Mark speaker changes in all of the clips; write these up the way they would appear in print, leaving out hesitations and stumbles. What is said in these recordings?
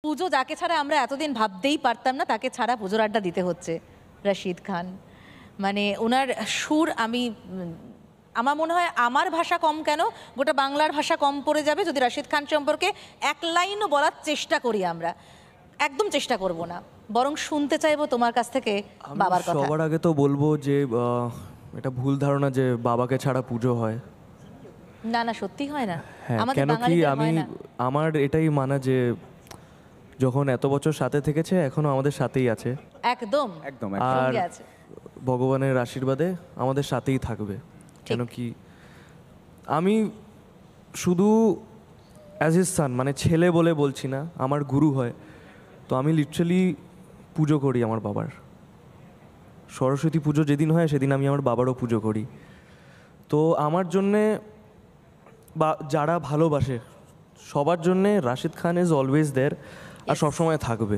Speaker 1: পুজো যাকে ছাড়া আমরা এতদিন ভাবতেই পারতাম না, তাকে ছাড়া পুজোর আড্ডা দিতে হচ্ছে। রশিদ খান, মানে ওনার সুর, আমার মনে হয় আমার ভাষা কম কেন, গোটা বাংলার ভাষা কম পড়ে যাবে যদি রশিদ খান সম্পর্কে এক লাইনও বলার চেষ্টা করি। আমরা একদম চেষ্টা করব না, বরং শুনতে চাইবো তোমার কাছ থেকে বাবার কথা।
Speaker 2: সবার আগে তো বলবো যে এটা ভুল ধারণা যে বাবাকে ছাড়া পুজো হয়।
Speaker 1: না না, সত্যি হয় না।
Speaker 2: হ্যাঁ, কেন কি আমার এটাই মানা যে যখন এত বছর সাথে থেকেছে এখনো আমাদের সাথেই আছে,
Speaker 1: একদম
Speaker 3: একদম।
Speaker 2: আর ভগবানের আশীর্বাদে আমাদের সাথেই থাকবে। কেন কি আমি শুধু অ্যাজ হিজ সান, মানে ছেলে বলে বলছি না, আমার গুরু হয়, তো আমি লিটারালি পুজো করি আমার বাবার। সরস্বতী পুজো যেদিন হয় সেদিন আমি আমার বাবারও পুজো করি। তো আমার জন্যে বা যারা ভালোবাসে সবার জন্যে Rashid Khan is always there, আর সবসময় থাকবে।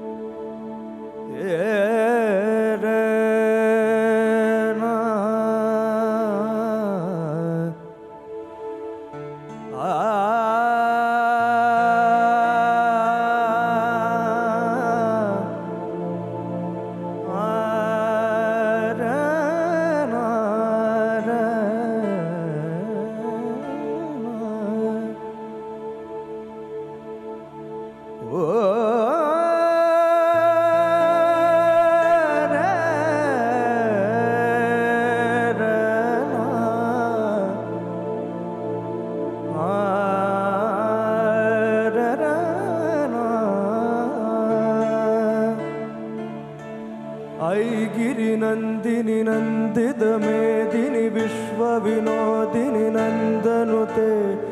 Speaker 2: गिरिनन्दिनि नन्दित मेदिनि विश्वविनोदिनि नन्दनुते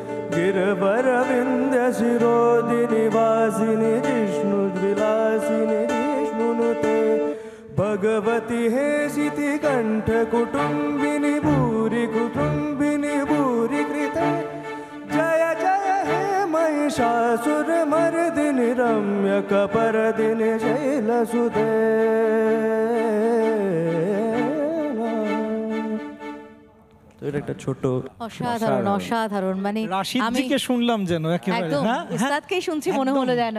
Speaker 2: गिरवरविन्द्यशिरोदिनि वासिनि जिष्णुविलासिनि जिष्णुनुते भगवति हेशिति कण्ठकुटुम्बिनि भूरि कुटुम्बिनि भूरि कृते जय जय हे महिषासुरमर्दिनि रम्यकपरदिनि शैलसुते। এটা একটা ছোট
Speaker 1: অসাধারণ অসাধারণ, মানে
Speaker 4: রাশিদজিকে শুনলাম যেন একেবারে
Speaker 1: একদম উস্তাদকেই শুনছি মনে হলো যেন।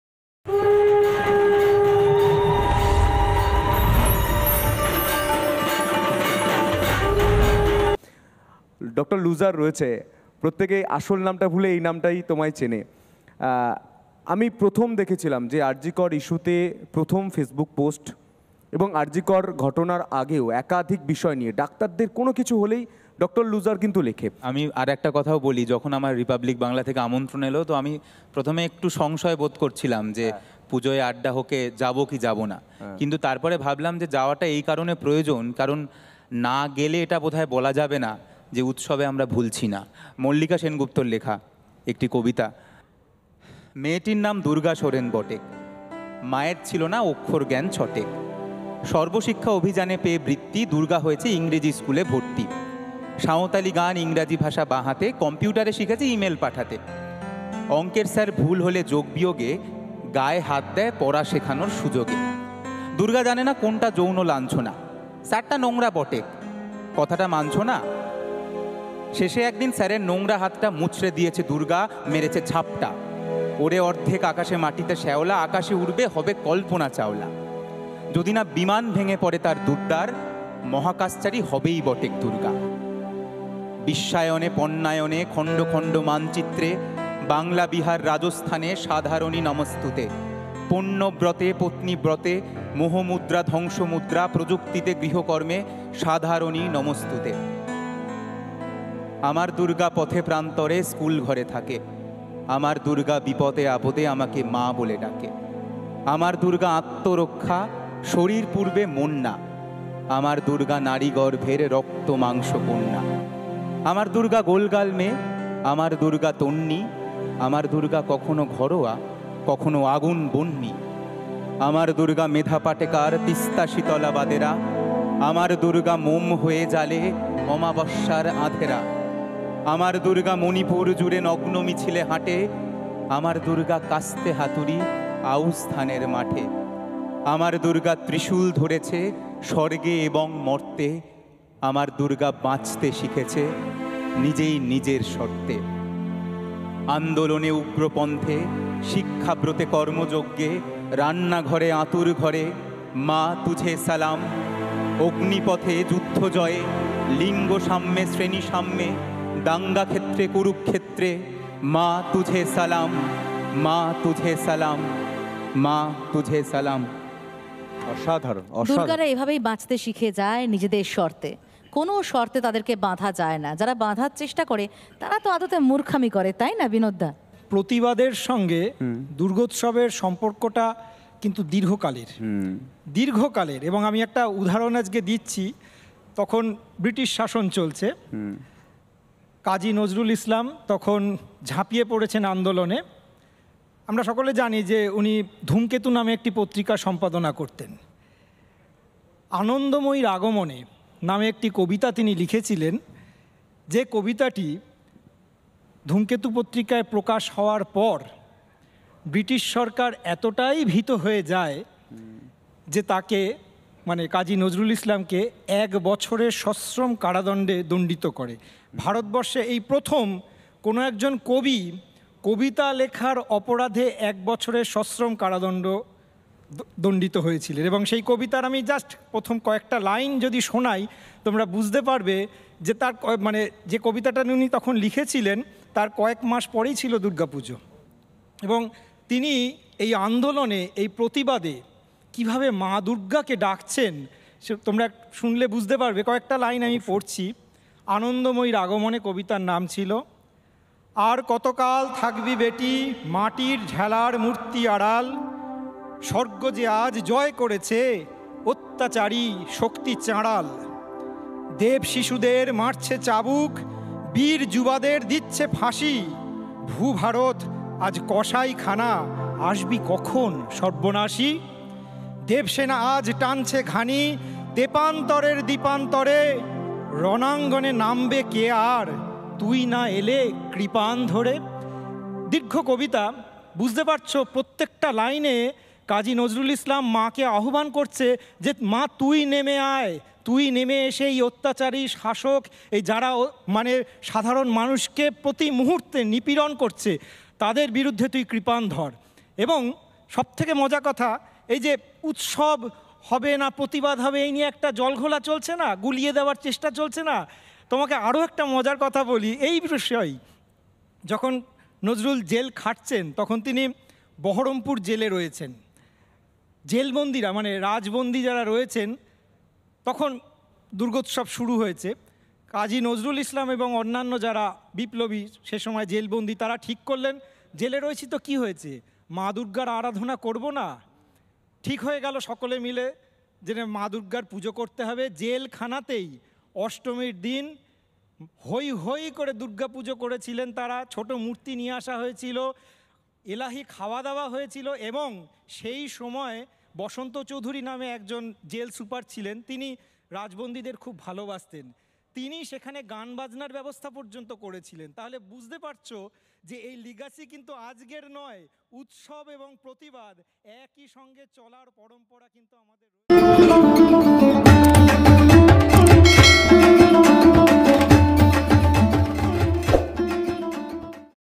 Speaker 3: ডক্টর লুজার রয়েছে, প্রত্যেকেই আসল নামটা ভুলে এই নামটাই তোমায় চেনে। আমি প্রথম দেখেছিলাম যে আরজি কর ইস্যুতে প্রথম ফেসবুক পোস্ট, এবং আরজি কর ঘটনার আগেও একাধিক বিষয় নিয়ে ডাক্তারদের কোনো কিছু হলেই ডক্টর লুজার কিন্তু লেখে।
Speaker 5: আমি আর একটা কথাও বলি, যখন আমার রিপাবলিক বাংলা থেকে আমন্ত্রণ এলো, তো আমি প্রথমে একটু সংশয় বোধ করছিলাম যে পুজোয় আড্ডা হোকে যাব কি যাব না, কিন্তু তারপরে ভাবলাম যে যাওয়াটা এই কারণে প্রয়োজন, কারণ না গেলে এটা বোধহয় বলা যাবে না যে উৎসবে আমরা ভুলছি না। মল্লিকা সেনগুপ্তর লেখা একটি কবিতা। মেয়েটির নাম দুর্গা সোরেন বটে, মায়ের ছিল না অক্ষর জ্ঞান ছটে, সর্বশিক্ষা অভিযানে পেয়ে বৃত্তি, দুর্গা হয়েছে ইংরেজি স্কুলে ভর্তি, সাঁওতালি গান ইংরাজি ভাষা বাঁ হাতে, কম্পিউটারে শিখেছে ইমেল পাঠাতে, অঙ্কের স্যার ভুল হলে যোগ বিয়োগে গায়ে হাত দেয় পড়া শেখানোর সুযোগে, দুর্গা জানে না কোনটা যৌন লাঞ্ছনা, স্যারটা নোংরা বটে কথাটা মানছ না, শেষে একদিন স্যারের নোংরা হাতটা মুচড়ে দিয়েছে দুর্গা, মেরেছে ঝাপটা, ওরে অর্ধেক আকাশে মাটিতে শ্যাওলা, আকাশে উড়বে হবে কল্পনা চাওলা, যদি না বিমান ভেঙে পড়ে তার দুর্দার, মহাকাশচারী হবেই বটেক দুর্গা। বিশ্বায়নে পণ্যায়নে খণ্ড খণ্ড মানচিত্রে, বাংলা বিহার রাজস্থানে সাধারণী নমস্তুতে, পণ্যব্রতে পত্নীব্রতে মোহমুদ্রা ধ্বংসমুদ্রা, প্রযুক্তিতে গৃহকর্মে সাধারণী নমস্তুতে। আমার দুর্গা পথে প্রান্তরে স্কুল ঘরে থাকে, আমার দুর্গা বিপদে আপদে আমাকে মা বলে ডাকে, আমার দুর্গা আত্মরক্ষা শরীর পূর্বে মন না, আমার দুর্গা নারী গর্ভের রক্ত মাংস কন্যা, আমার দুর্গা গোলগাল মেয়ে, আমার দুর্গা তন্নি, আমার দুর্গা কখনো ঘরোয়া কখনো আগুন বন্যি, আমার দুর্গা মেধা পাটেকার তিস্তা শীতলা বাদেরা, আমার দুর্গা মোম হয়ে জালে অমাবস্যার আধেরা, আমার দুর্গা মণিপুর জুড়ে নগ্ন মিছিলে হাঁটে, আমার দুর্গা কাস্তে হাতুড়ি আউস ধানের মাঠে, আমার দুর্গা ত্রিশূল ধরেছে স্বর্গে এবং মর্তে, আমার দুর্গা বাঁচতে শিখেছে নিজেই নিজের শর্তে, আন্দোলনে উগ্রপন্থে শিক্ষাব্রতে কর্মযজ্ঞে, রান্নাঘরে আতুর ঘরে, মা তুঝে সালাম। অগ্নিপথে যুদ্ধ জয়ে, লিঙ্গ সাম্যে শ্রেণী সাম্যে, দাঙ্গা ক্ষেত্রে কুরুক্ষেত্রে, মা তুঝে সালাম, মা তুঝে সালাম, মা তুঝে সালাম।
Speaker 3: অসাধারণ,
Speaker 1: দুর্গারা এভাবেই বাঁচতে শিখে যায় নিজেদের শর্তে, কোনো শর্তে তাদেরকে বাঁধা যায় না। যারা বাঁধার চেষ্টা করে তারা তো আদতে মূর্খামি করে, তাই না বিনোদদা?
Speaker 4: প্রতিবাদের সঙ্গে দুর্গোৎসবের সম্পর্কটা কিন্তু দীর্ঘকালের এবং আমি একটা উদাহরণ আজকে দিচ্ছি। তখন ব্রিটিশ শাসন চলছে, কাজী নজরুল ইসলাম তখন ঝাঁপিয়ে পড়েছেন আন্দোলনে। আমরা সকলে জানি যে উনি ধূমকেতু নামে একটি পত্রিকা সম্পাদনা করতেন। আনন্দময়ীর আগমনে নামে একটি কবিতা তিনি লিখেছিলেন, যে কবিতাটি ধূমকেতু পত্রিকায় প্রকাশ হওয়ার পর ব্রিটিশ সরকার এতটাই ভীত হয়ে যায় যে তাকে, মানে কাজী নজরুল ইসলামকে 1 বছরের সশ্রম কারাদণ্ডে দণ্ডিত করে। ভারতবর্ষে এই প্রথম কোনো একজন কবি কবিতা লেখার অপরাধে 1 বছরের সশ্রম কারাদণ্ড দণ্ডিত হয়েছিলেন। এবং সেই কবিতার আমি জাস্ট প্রথম কয়েকটা লাইন যদি শোনাই তোমরা বুঝতে পারবে যে তার মানে যে কবিতাটা উনি তখন লিখেছিলেন তার কয়েক মাস পরেই ছিল দুর্গাপুজো। এবং তিনি এই আন্দোলনে, এই প্রতিবাদে কিভাবে মা দুর্গাকে ডাকছেন তোমরা শুনলে বুঝতে পারবে। কয়েকটা লাইন আমি পড়ছি। আনন্দময়ীর আগমনে কবিতার নাম ছিল, আর কতকাল থাকবি বেটি মাটির ঝেলার মূর্তি আড়াল, স্বর্গ যে আজ জয় করেছে অত্যাচারী শক্তি চাঁড়াল, দেব শিশুদের মারছে চাবুক, বীর যুবাদের দিচ্ছে ফাঁসি, ভূভারত আজ কসাই খানা, আসবি কখন সর্বনাশী, দেবসেনা আজ টানছে ঘানি তেপান্তরের দ্বীপান্তরে, রণাঙ্গনে নামবে কে আর তুই না এলে কৃপান ধরে। দীর্ঘ কবিতা, বুঝতে পারছো প্রত্যেকটা লাইনে কাজী নজরুল ইসলাম মাকে আহ্বান করছে যে মা তুই নেমে আয়, তুই নেমে এসে এই অত্যাচারী শাসক, এই যারা মানে সাধারণ মানুষকে প্রতি মুহূর্তে নিপীড়ন করছে তাদের বিরুদ্ধে তুই কৃপান ধর। এবং সবথেকে মজা কথা, এই যে উৎসব হবে না প্রতিবাদ হবে এই নিয়ে একটা জলঘোলা চলছে না, গুলিয়ে দেওয়ার চেষ্টা চলছে না, তোমাকে আরও একটা মজার কথা বলি এই বিষয়ে। যখন নজরুল জেল খাটছেন তখন তিনি বহরমপুর জেলে রয়েছেন। জেলবন্দিরা মানে রাজবন্দি যারা রয়েছেন, তখন দুর্গোৎসব শুরু হয়েছে। কাজী নজরুল ইসলাম এবং অন্যান্য যারা বিপ্লবী সে সময় জেলবন্দি তারা ঠিক করলেন জেলে রয়েছি তো কি হয়েছে, মা দুর্গার আরাধনা করব না? ঠিক হয়ে গেল সকলে মিলে যে মা দুর্গার পুজো করতে হবে। জেলখানাতেই অষ্টমীর দিন হই হই করে দুর্গা পুজো করেছিলেন তারা, ছোট মূর্তি নিয়ে আসা হয়েছিল, এলাহি খাওয়া দাওয়া হয়েছিল। এবং সেই সময় বসন্ত চৌধুরী নামে একজন জেল সুপার ছিলেন, তিনি রাজবন্দীদের খুব ভালোবাসতেন, তিনি সেখানে গান বাজনার ব্যবস্থা পর্যন্ত করেছিলেন। তাহলে বুঝতে পারছো যে এই লিগাসি কিন্তু আজকের নয়, উৎসব এবং প্রতিবাদ একই সঙ্গে চলার পরম্পরা কিন্তু আমাদের